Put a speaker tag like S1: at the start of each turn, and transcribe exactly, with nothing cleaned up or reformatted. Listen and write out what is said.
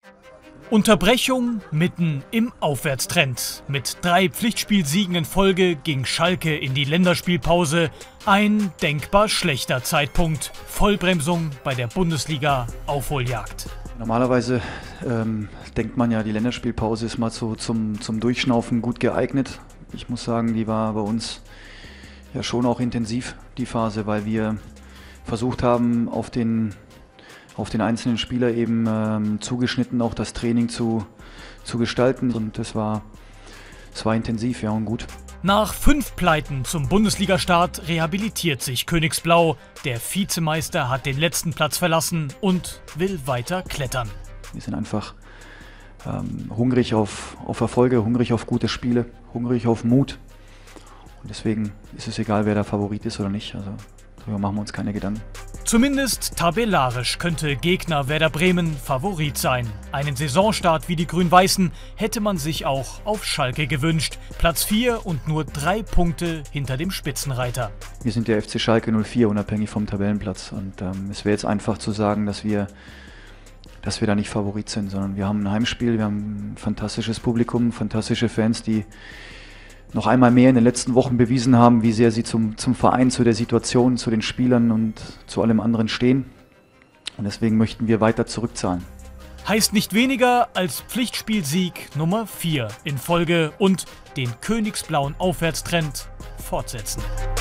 S1: Unterbrechung mitten im Aufwärtstrend. Mit drei Pflichtspielsiegen in Folge ging Schalke in die Länderspielpause. Ein denkbar schlechter Zeitpunkt. Vollbremsung bei der Bundesliga-Aufholjagd.
S2: Normalerweise ähm, denkt man ja, die Länderspielpause ist mal so zum, zum Durchschnaufen gut geeignet. Ich muss sagen, die war bei uns ja schon auch intensiv, die Phase, weil wir versucht haben, auf den auf den einzelnen Spieler eben ähm, zugeschnitten auch das Training zu, zu gestalten. Und das war, das war intensiv, ja, und gut.
S1: Nach fünf Pleiten zum Bundesliga-Start rehabilitiert sich Königsblau. Der Vizemeister hat den letzten Platz verlassen und will weiter klettern.
S2: Wir sind einfach ähm, hungrig auf, auf Erfolge, hungrig auf gute Spiele, hungrig auf Mut. Und deswegen ist es egal, wer der Favorit ist oder nicht. Also darüber machen wir uns keine Gedanken.
S1: Zumindest tabellarisch könnte Gegner Werder Bremen Favorit sein. Einen Saisonstart wie die Grün-Weißen hätte man sich auch auf Schalke gewünscht. Platz vier und nur drei Punkte hinter dem Spitzenreiter.
S2: Wir sind der F C Schalke null vier, unabhängig vom Tabellenplatz. Und ähm, es wäre jetzt einfach zu sagen, dass wir, dass wir da nicht Favorit sind, sondern wir haben ein Heimspiel, wir haben ein fantastisches Publikum, fantastische Fans, die noch einmal mehr in den letzten Wochen bewiesen haben, wie sehr sie zum, zum Verein, zu der Situation, zu den Spielern und zu allem anderen stehen. Und deswegen möchten wir weiter zurückzahlen.
S1: Heißt nicht weniger als Pflichtspielsieg Nummer vier in Folge und den königsblauen Aufwärtstrend fortsetzen.